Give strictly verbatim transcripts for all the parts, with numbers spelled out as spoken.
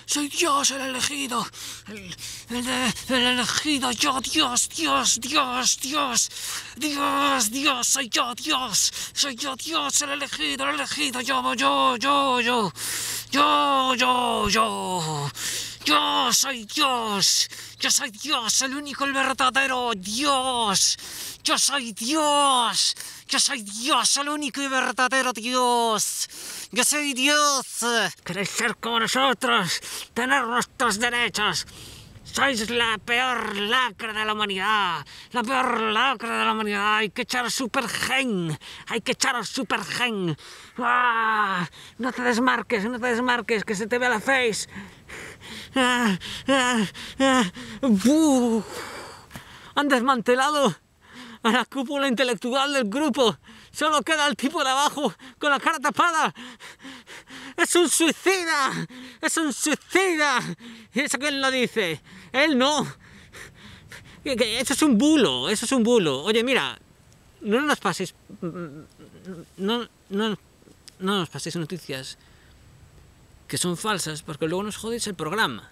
soy Dios, el elegido. El, el, el elegido, yo, Dios, Dios, Dios, Dios. Dios, Dios, soy yo, Dios. Soy yo, Dios, el elegido, el elegido. Yo, yo, yo, yo. Yo, yo, yo. Yo soy Dios. Yo soy Dios, el único, el verdadero Dios. Yo soy Dios. Yo soy Dios, el único y verdadero Dios. Yo soy Dios. ¿Queréis ser como nosotros? Tener nuestros derechos. Sois la peor lacra de la humanidad. La peor lacra de la humanidad. Hay que echar super gen. Hay que echar super gen. ¡Ah! No te desmarques, no te desmarques, que se te vea la face. Ah, ah, ah. ¡Buf! Han desmantelado a la cúpula intelectual del grupo. Solo queda el tipo de abajo con la cara tapada. ¡Es un suicida! ¡Es un suicida! ¿Y eso quién lo dice? Él no. Eso es un bulo, eso es un bulo. Oye, mira, no nos paséis... No, no, no nos paséis noticias que son falsas, porque luego nos jodéis el programa.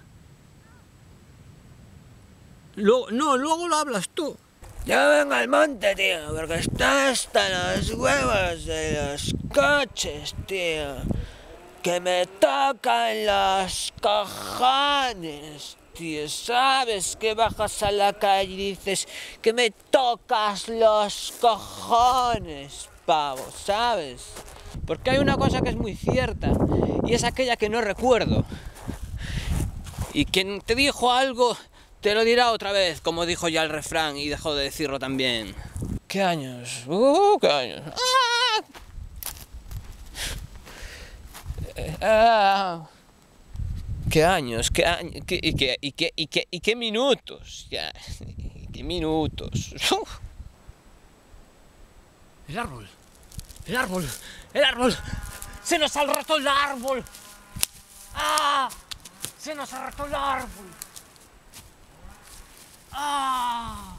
Luego, no, luego lo hablas tú. Ya vengo al monte, tío, porque está hasta los huevos de los coches, tío. Que me tocan los cojones, tío. ¿Sabes? Que bajas a la calle y dices que me tocas los cojones, pavo, ¿sabes? Porque hay una cosa que es muy cierta, y es aquella que no recuerdo. Y quien te dijo algo, te lo dirá otra vez, como dijo ya el refrán y dejó de decirlo también. ¿Qué años? Uh, ¿qué años? ¡Ah! Ah. ¿Qué años? ¿Qué años? ¿Qué, y, qué, y, qué, y, qué, ¿Y qué minutos? Ya, ¿qué minutos? El árbol, el árbol, el árbol. Se nos ha roto el árbol. ¡Ah! Se nos ha roto el árbol. ¡Ah!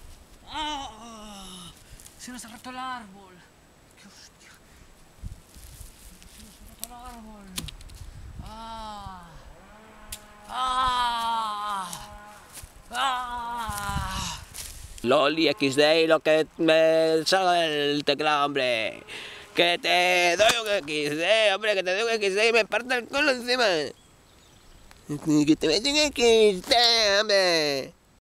¡Ah! Se nos ha roto el árbol. ¡Qué hostia! Se nos ha roto el árbol. ¡Ah! ¡Ah! ¡Ah! Loli equis de, lo que me salga del teclado, hombre. Que te doy un equis de, hombre, que te doy un equis de y me parte el culo encima. Que te meten equis de, hombre.